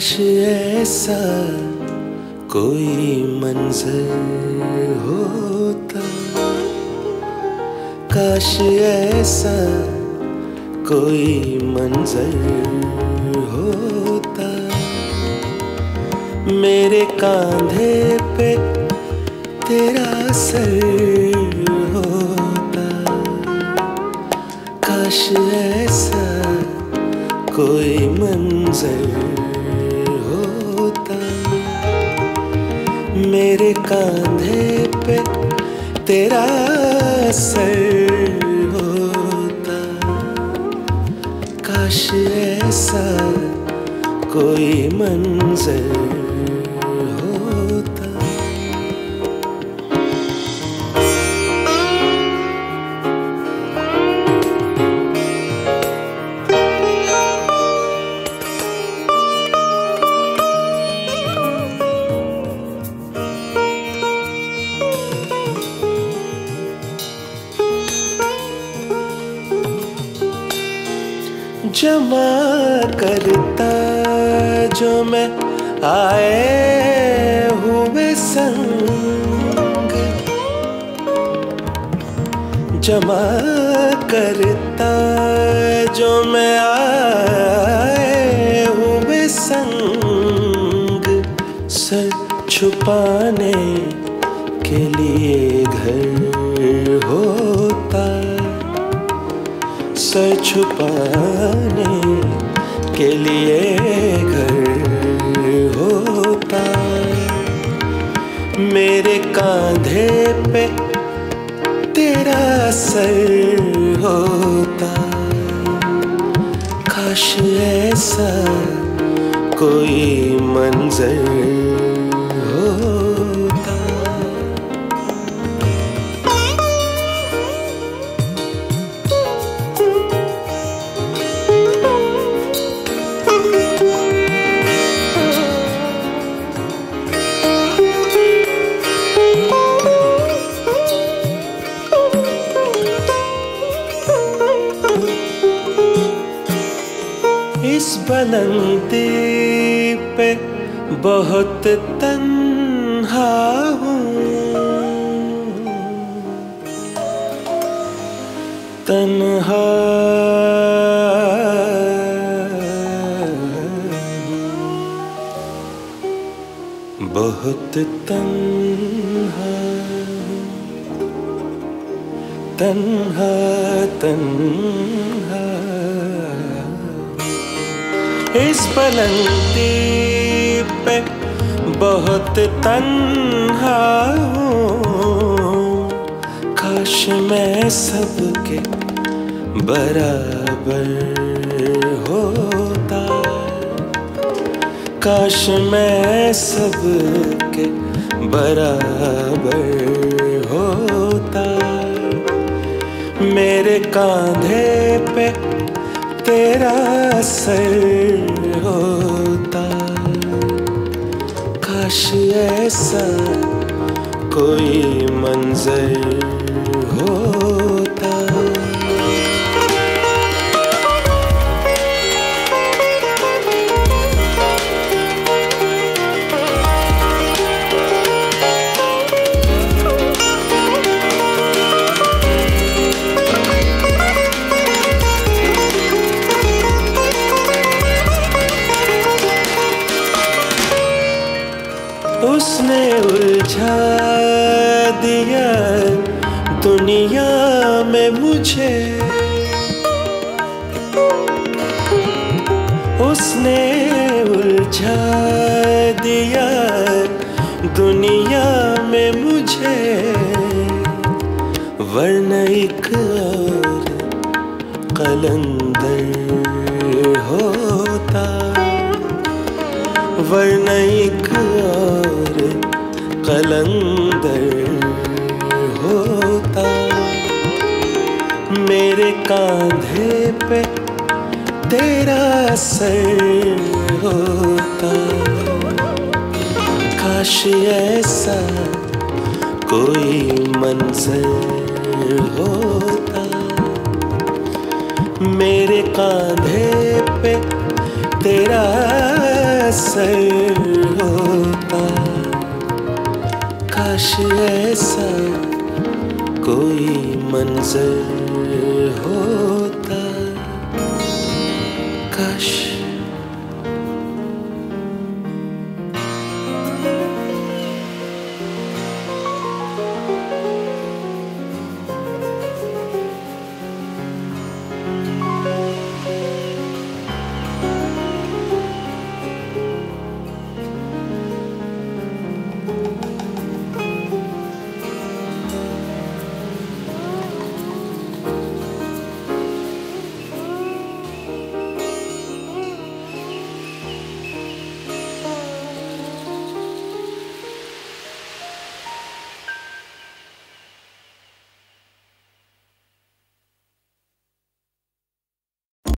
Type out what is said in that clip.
काश ऐसा कोई मंजर होता, काश ऐसा कोई मंजर होता, मेरे कांधे पे तेरा सर होता। काश ऐसा कोई मंजर होता, मेरे कांधे पे तेरा सर होता। काश ऐसा कोई मंजर होता। जमा करता जो मैं आए हुए संग, जमा करता जो मैं आए हुए संग, सर छुपाने के लिए घर होता, सर छुपाने के लिए घर होता, मेरे कांधे पे तेरा सर होता। काश ऐसा कोई मंजर होता। इस बुलंदी पे बहुत तन्हा हूँ, तन्हा बहुत तन्हा, तन्हा तन्हा। इस बुलंदी पे बहुत तन्हा हूँ, काश मैं सबके बराबर होता, काश मैं सबके बराबर होता, मेरे कांधे पे तेरा सर होता। काश ऐसा कोई मंजर होता। उसने उलझा दिया दुनिया में मुझे, उसने उलझा दिया दुनिया में मुझे, वरना एक और कलंदर होता, वरना एक और कलंदर होता, मेरे कांधे पे तेरा सर होता। काश ऐसा कोई मंजर होता, मेरे कांधे पे तेरा असर होता। काश ऐसा कोई मंजर होता, काश